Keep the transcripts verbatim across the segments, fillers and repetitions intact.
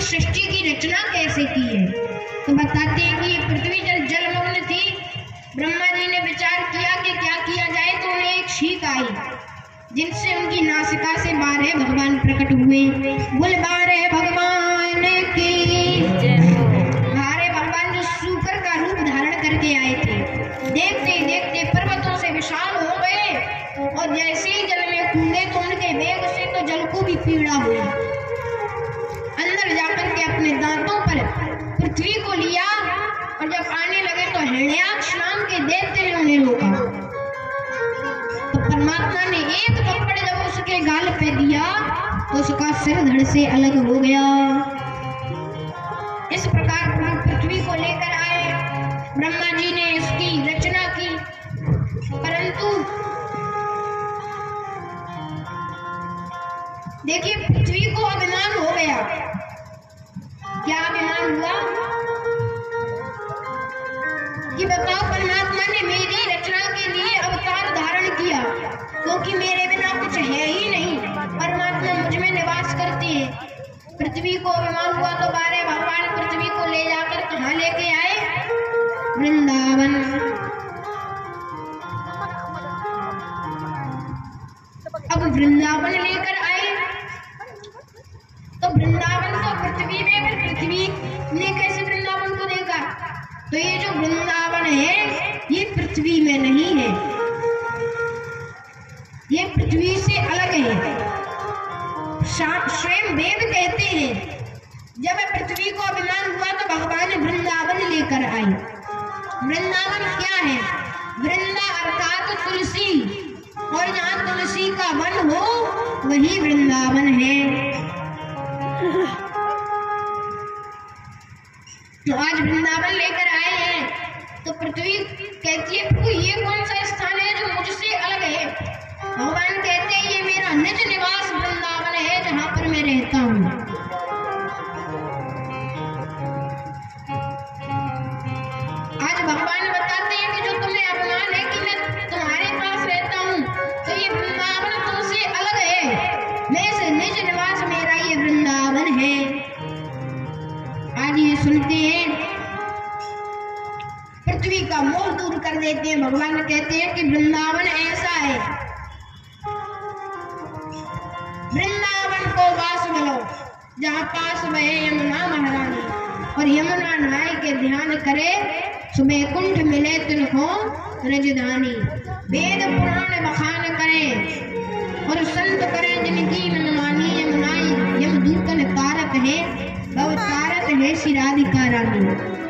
सृष्टि की रचना कैसे की है? तो बताते हैं कि ये पृथ्वी जल जलमग्न थी। ब्रह्मा जी ने विचार किया कि क्या किया जाए, तो उन्हें एक छींक आई जिनसे उनकी नासिका से बारह भगवान प्रकट हुए। बोल बारह भगवान की बारह भगवान जो सूकर का रूप धारण करके आए थे। देखते देखते पर्वतों से विशाल हो गए और जैसे ही जल में कूदे तो उनके वेग से तो जल को भी पीड़ा हुई। अंदर जाकर के अपने दांतों पर पृथ्वी को लिया और जब आने लगे तो हिरण्याक्ष नाम के दैत्य ने उन्हें रोका। तो परमात्मा ने एक थप्पड़ जब उसके गाल पे दिया तो उसका सिर धड़ से अलग हो गया। इस प्रकार पृथ्वी को लेकर आए, ब्रह्मा जी ने इसकी रचना की, परंतु देखिए पृथ्वी को अभिमान हो गया। क्या अभिमान हुआ कि बताओ परमात्मा ने मेरी रचना के लिए अवतार धारण किया, क्योंकि मेरे बिना कुछ है ही नहीं, परमात्मा मुझ में निवास करते हैं। पृथ्वी को अभिमान हुआ तो बारह भगवान पृथ्वी को ले जाकर कहाँ लेके आए? वृंदावन। अब वृंदावन लेकर आए तो वृंदावन तो पृथ्वी में, फिर पृथ्वी ने कैसे वृंदावन को देखा? तो ये जो वृंदावन है ये पृथ्वी में नहीं है, ये पृथ्वी से अलग है। स्वयं वेद कहते हैं जब पृथ्वी को अभिमान हुआ तो भगवान वृंदावन लेकर आए। वृंदावन क्या है? वृंदा अर्थात तुलसी, और जहाँ तुलसी का वन हो वही वृंदावन है। तो आज वृंदावन लेकर आए हैं तो पृथ्वी कहती है प्रभु ये कौन सा स्थान है जो मुझसे अलग है? भगवान कहते हैं ये मेरा निज निवास वृंदावन है जहाँ पर मैं रहता हूँ। आज भगवान बताते हैं कि जो तुम्हें अभिमान है कि मैं तुम्हारे पास रहता हूँ, तो ये वृंदावन तुमसे अलग है, मैं से निज निवास मेरा ये वृंदावन है। आज ये सुनते हैं, पृथ्वी का मोह दूर कर देते हैं। भगवान कहते हैं कि वृंदावन ऐसा है, वृंदावन को वास बोलो जहाँ पास बहे यमुना महारानी, और यमुना नहाय के ध्यान करे सुबह कुंठ मिले तिनको रजधानी। वेद पुराण बखान करे और संत करे जिनकी मनमानी, यमुनाई यमदूतन कारक है भव तारक है शिराधिका रानी।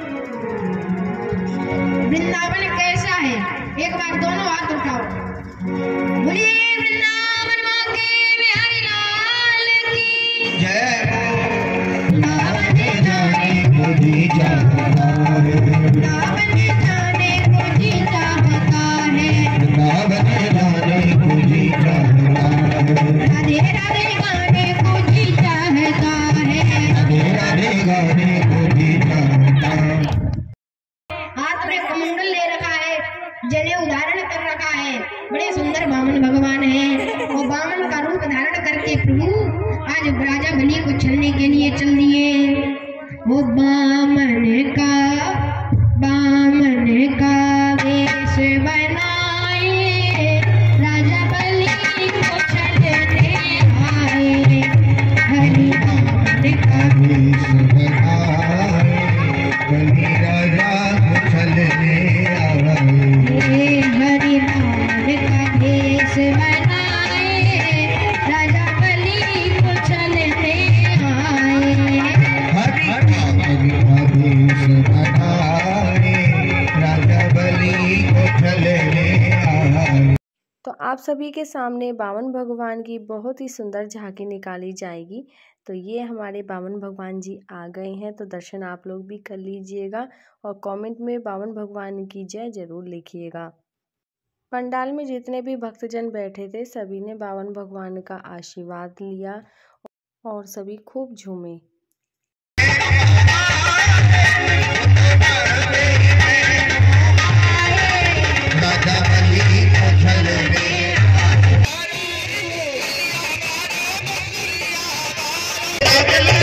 वृंदावन कैसा है? एक बार दोनों हाथ उठाओ, बोलिए वृंदावन माँ के बिहारी लाल की जय। वृंदावन जाने को जी चाहता है, वृंदावन जाने को जी चाहता है, वृंदावन जाने को जी चाहता है, राधे राधे गाने को जी चाहता है, राधे राधे गाने को जी चाहता है। हाथ में कमंडल ले रखा है, जने उदाहरण कर रखा है, बड़े सुंदर बामन भगवान है। वो बामन का रूप धारण करके प्रभु आज राजा बलि को छलने के लिए चल दिए। वो बामन का बामन का वेश बनाए राजा बलि को छलने आए। हरि राम का वेश बनाए बलि राजा को छलने आए। हरि राम का वेश बनाए राजा बलि को छलने आए। हरि राम का वेश बनाए राजा बलि को छलने आए। तो आप सभी के सामने बामन भगवान की बहुत ही सुंदर झांकी निकाली जाएगी। तो ये हमारे बामन भगवान जी आ गए हैं, तो दर्शन आप लोग भी कर लीजिएगा और कमेंट में बामन भगवान की जय जरूर लिखिएगा। पंडाल में जितने भी भक्तजन बैठे थे सभी ने बामन भगवान का आशीर्वाद लिया और सभी खूब झूमे। राजा